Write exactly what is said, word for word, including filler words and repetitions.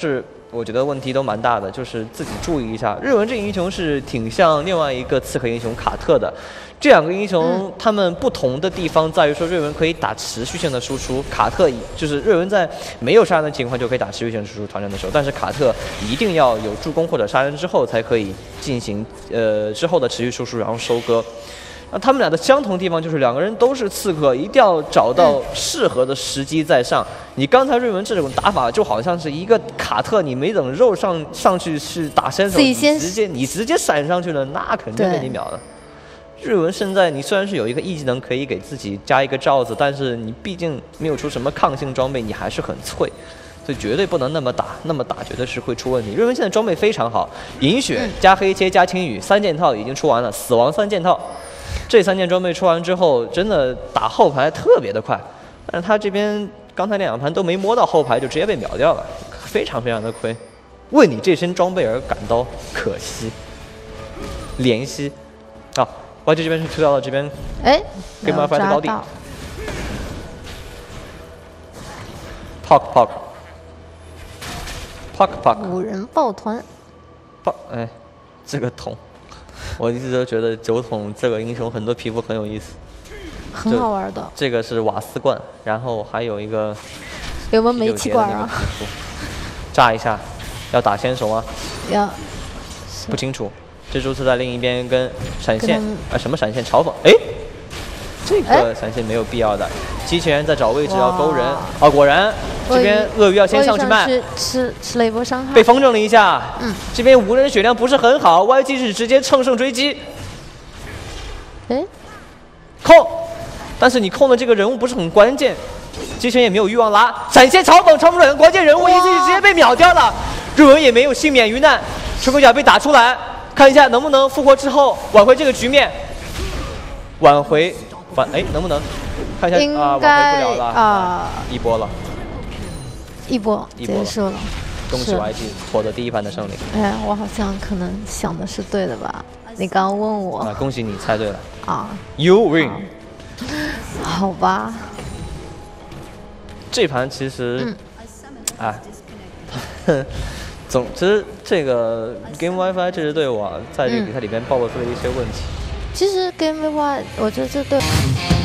是我觉得问题都蛮大的，就是自己注意一下。日文这个英雄是挺像另外一个刺客英雄卡特的，这两个英雄他们不同的地方在于说，瑞文可以打持续性的输出，卡特就是瑞文在没有杀人的情况就可以打持续性的输出团战的时候，但是卡特一定要有助攻或者杀人之后才可以进行呃之后的持续输出，然后收割。那他们俩的相同地方就是两个人都是刺客，一定要找到适合的时机再上。你刚才瑞文这种打法就好像是一个卡特，你没等肉上上去是打先手，你直接你直接闪上去了，那肯定被你秒了。日文现在你虽然是有一个 E 技能可以给自己加一个罩子，但是你毕竟没有出什么抗性装备，你还是很脆。所以绝对不能那么打，那么打绝对是会出问题。瑞文现在装备非常好，银血加黑切加青羽三件套已经出完了，死亡三件套。这三件装备出完之后，真的打后排特别的快，但是他这边刚才两盘都没摸到后排，就直接被秒掉了，非常非常的亏。为你这身装备而感到可惜，怜惜。啊 ，Y G 这边是推到了这边， 哎 ，Game Five 的高地 ，Pock Pock Pock Pock， 五人抱团 ，Pock， 哎，这个桶。我一直都觉得酒桶这个英雄很多皮肤很有意思， 很好玩的。 这个是瓦斯罐，然后还有一个有没有煤气罐啊？ 炸一下，要打先手吗？ 要。 不清楚。蜘蛛是在另一边跟闪现啊什么闪现嘲讽？哎，这个闪现没有必要的。机器人在找位置要勾人，哦，果然这边鳄鱼要先上去卖， 吃吃吃了一波伤害， 被风筝了一下。 嗯， 这边无人血量不是很好 ，Y G 是直接乘胜追击。 哎， 控，但是你控的这个人物不是很关键，机器人也没有欲望拉，闪现嘲讽超不准，关键人物 Y G 直接被秒掉了，瑞文也没有幸免于难，吹口角被打出来。看一下能不能复活之后挽回这个局面，挽回挽哎能不能？看一下啊，挽回不了了啊，一波了， 一波一波结束了。 恭喜 Y G 获得第一盘的胜利。 哎，我好像可能想的是对的吧？你刚刚问我。 啊，恭喜你猜对了。 啊 ，You win。 好吧。 这盘其实， 嗯、 啊。总之，这个 Game WiFi 这支队伍啊，在这个比赛里边暴露出了一些问题。 嗯、其实 Game WiFi， 我觉得这队。